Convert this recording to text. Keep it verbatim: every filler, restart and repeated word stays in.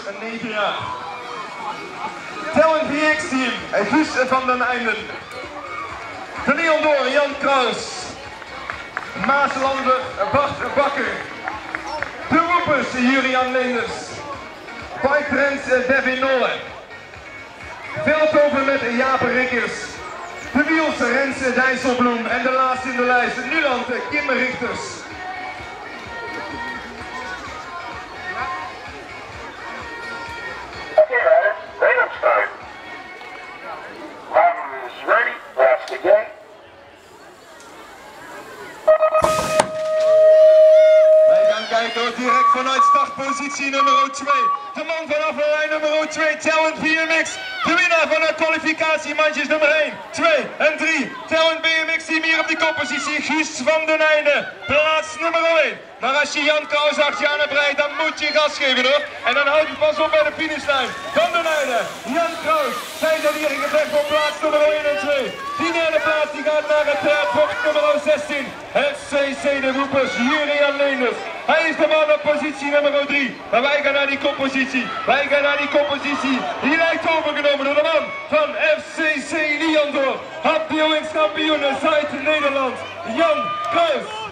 en negen jaar. Talent V X Team, Guus van den Einden. De Leon d'Or, Jan Kraus. Maaslander, Bart Bakker. De Roepers, Jurian Leenders. Bike Trends, Devin Nolle. Veldhoven met Jaap Rikkers. De Wiels, Rens Dijsselbloem. En de laatste in de lijst, Nuland, Kim Richters. Okay, riders, ready to start. Driver is ready, that's the game. Wij gaan kijken direct vanuit startpositie nummer twee. De man vanaf de lijn nummer twee, Talent B M X. De winnaar van de kwalificatiemandjes nummer één, twee en drie. Talent B M X team hier op die koppositie, Guus van den Einde. Plaats nummer één. Maar als je Jan Kraus achter je aan hebt rijden, dan moet je gas geven hoor. En dan houdt hij pas op bij de finishlijn. Van den Einde, Jan Kraus, zij zijn hier in gevecht voor plaats nummer één en twee. Die derde plaats die gaat naar het uh, bocht nummer zestien. F C C de Roepers, Jurian Leenders. Hij is de man op positie nummer drie. Maar wij gaan naar die koppositie. Wij gaan naar die koppositie. Die lijkt overgenomen door de man van F C C Leon d'Or. Kampioen, kampioen, Zuid-Nederland, Jan Kraus.